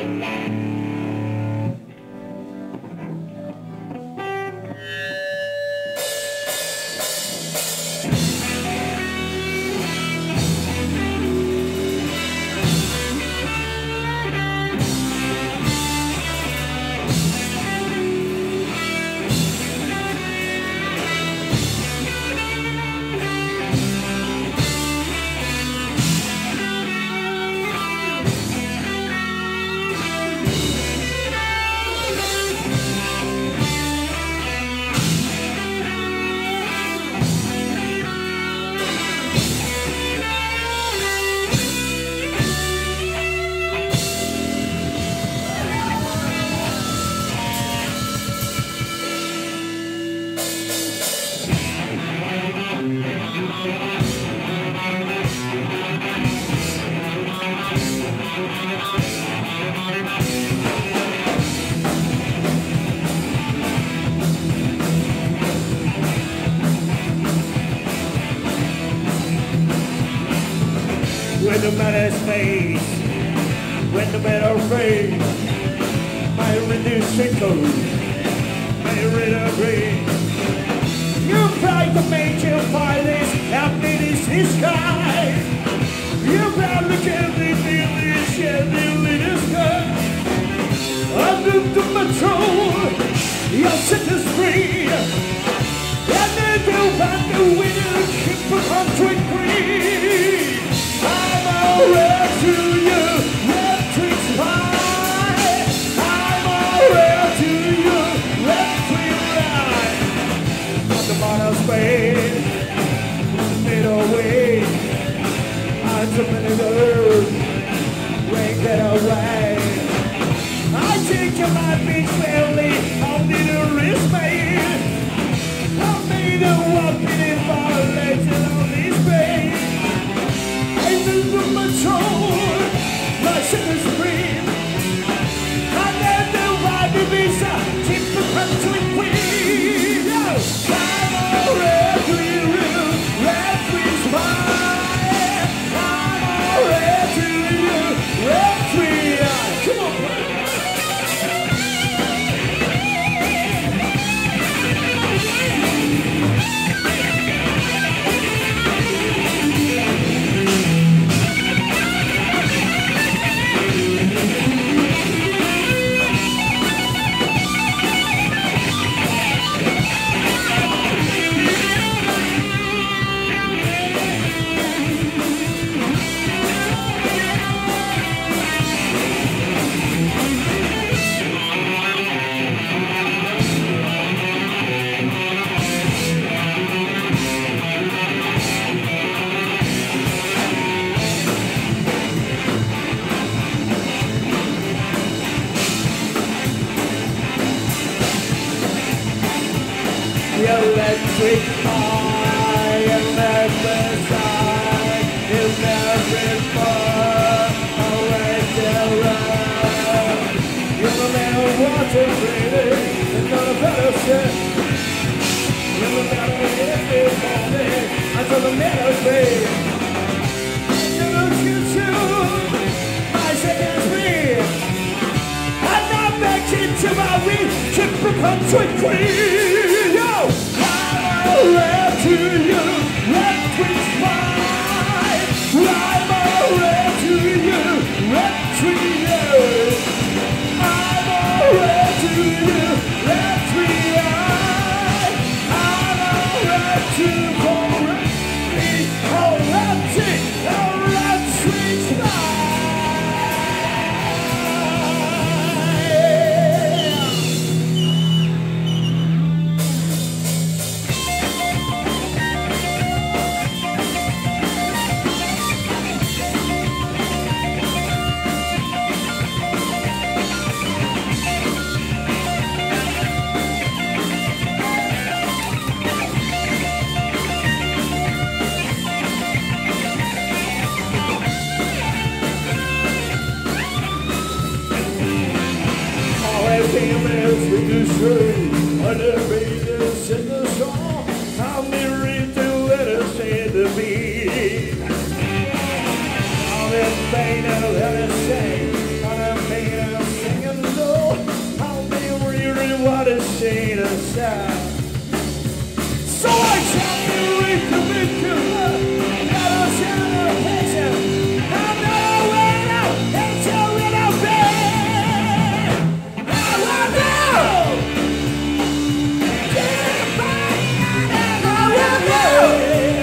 When the man's face, when the metal fades, my reduced sickles, my riddle green. You try to make your finest happiness in sky. You probably can't feel this schedule in the sky. I look to patrol, your sentence free. And then you find the winner, keep the country free. I'm alright to you, red trees high. I'm alright to you, red trees high. On the bottom space, middle way. I'm jumping in the earth, rain get away. I take your life beach family, I'll need a wrist made. I made a walking in violation on this page. I move my soul, my sentence free. I never ride the visa, keep the country free. I'm already to you, red trees high. I'm already to you, red trees high. Come on, electric eye and every side is every far always around. You're the little water breathing, it's not a fellowship. You're the little every morning until the middle day. Never consume my second speed. I'm not back into my reach, keep the country free. Red to you, red trees fly. I'm a red to you, red tree. I'm a red to you, red tree. I'm a red to correct. Oh, red trees fly. Famous we do straight, other readers in the song. How many read the letters in the beat? All in vain of what I say, on a main of So I tell you, recommit to her. Not a celebration. I'm not a winner. It's a winner, babe. I will know. I will know.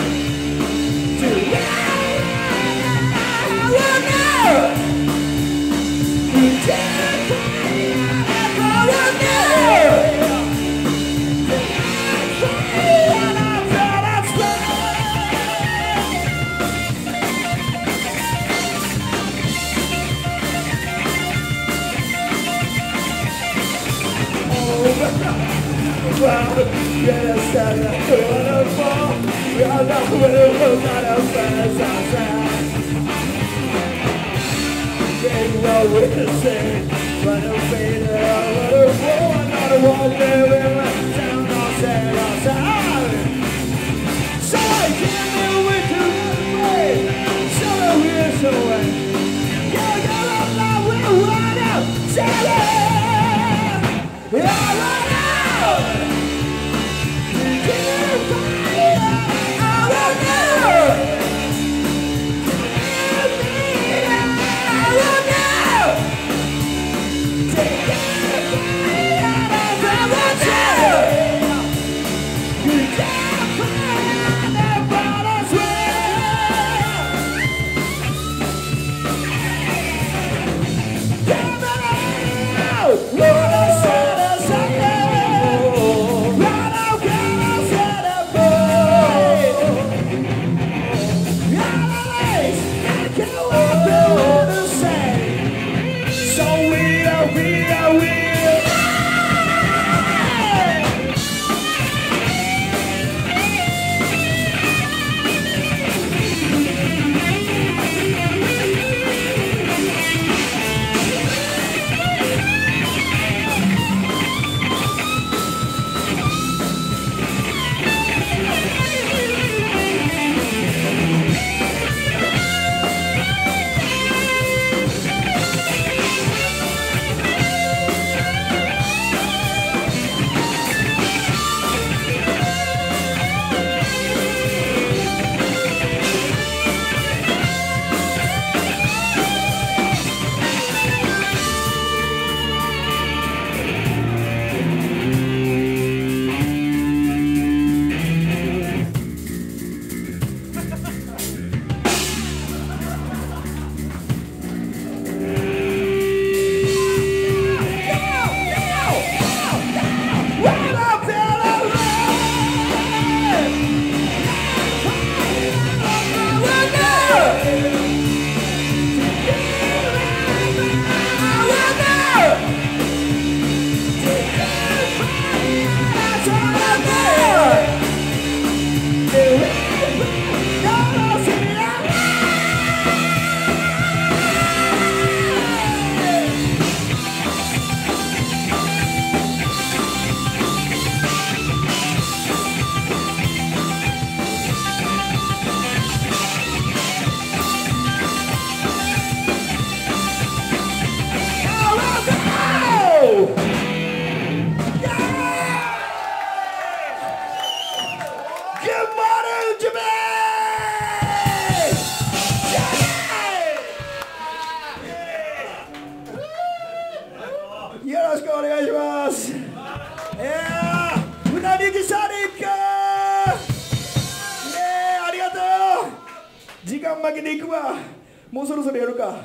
もうそろそろやるか。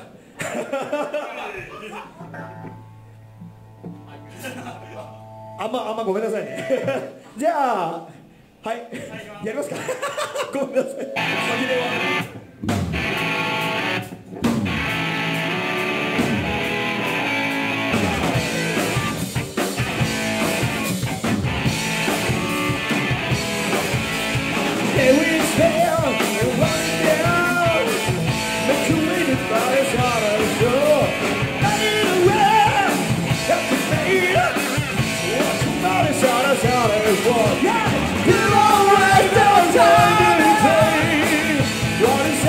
あんまごめんなさいね。じゃあはいやりますか。ごめんなさい。先では。What is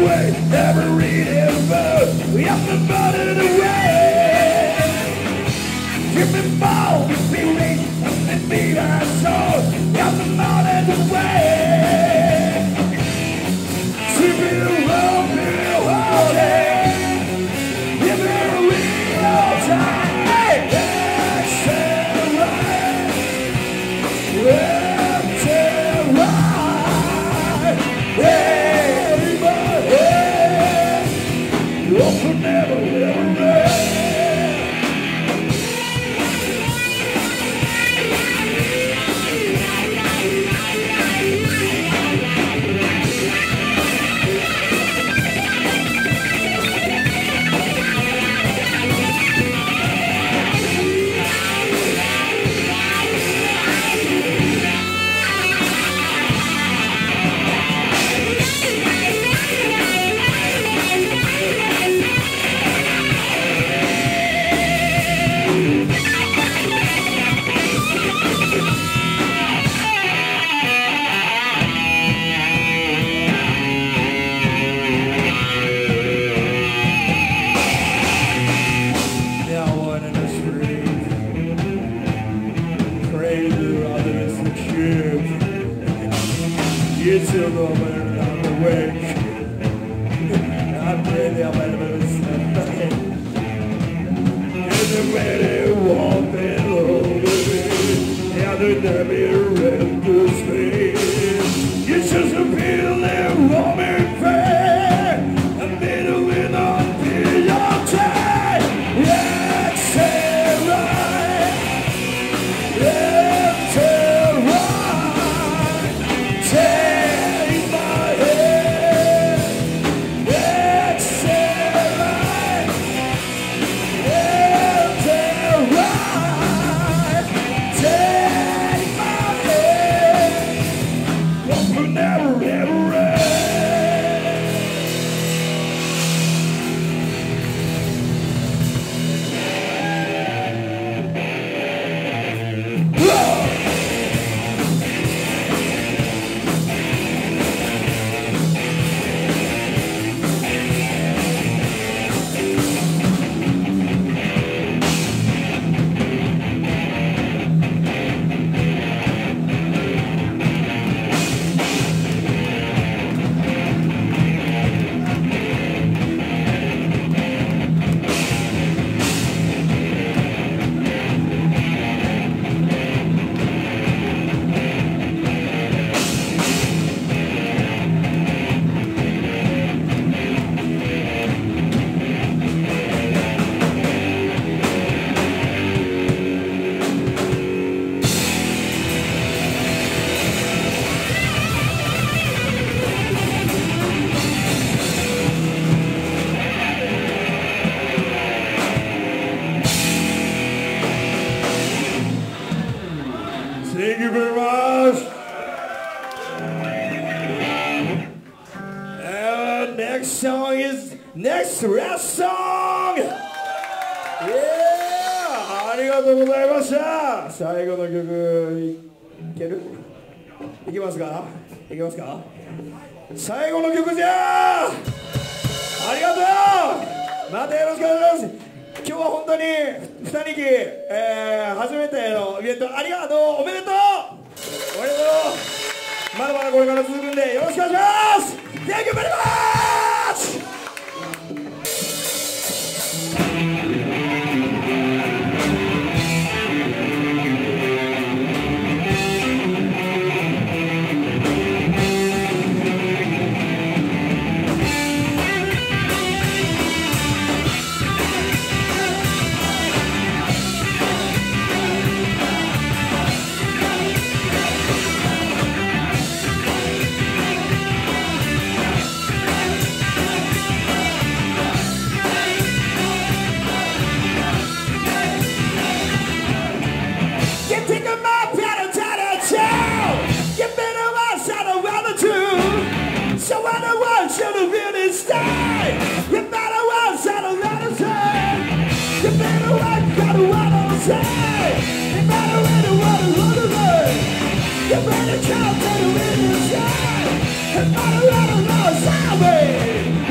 away, never read his book. We have to burn it away. Give me more, be rich, and be my soul. We have to burn it away. Keep it around, be holding. Give me a real time. That's right. That's right. Everybody, you're forever, never. It's a moment on the way. I'm ready, I'm ready to step in the way they walk and hold me. Yeah, they're never ready to sleep. It's just a feeling roaming fair. I'm middle in on the time. Yeah, it's right. Yeah, it's right. Thank you very much. And next song is next rap song. Yeah! ありがとうございました。最後の曲いける？いきますか？いきますか？最後の曲じゃあ。ありがとう。またよろしくお願いします。今日は本当に2人き、初めてのイベントありがとう、おめでとう、おめでとう、まだまだこれから続くんでよろしくお願いします。 Thank you very much! You better count to the wind and sky, and not a lot of lost highway.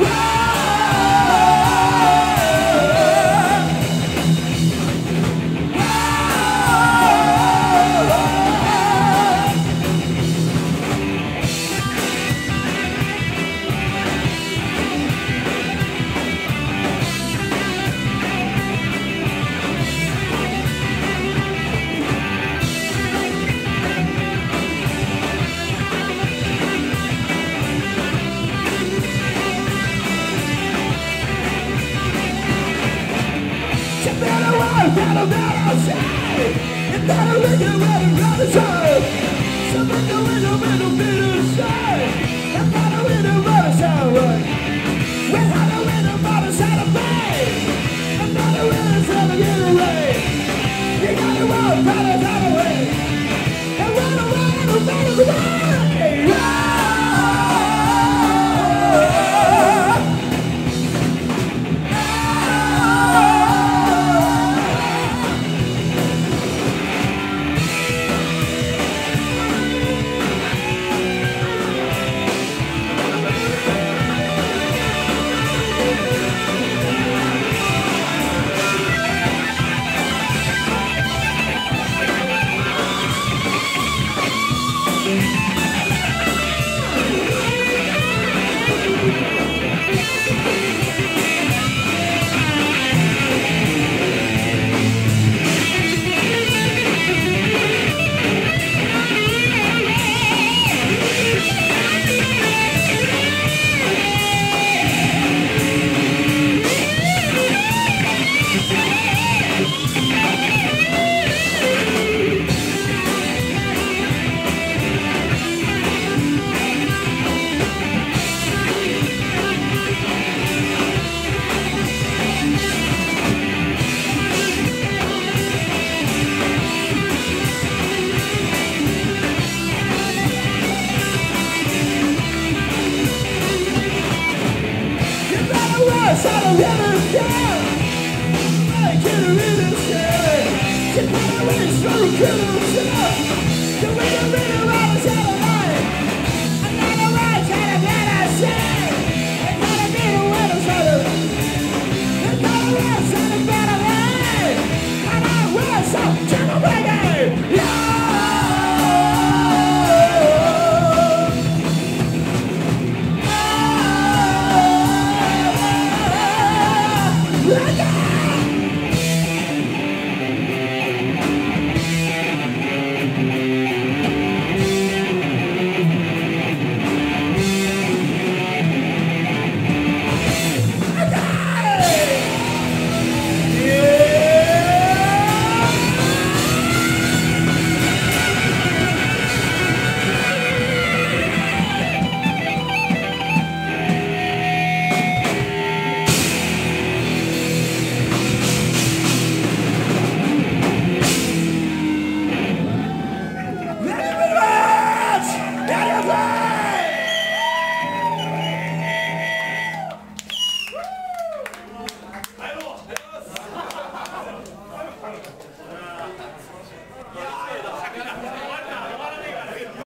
Kill himself.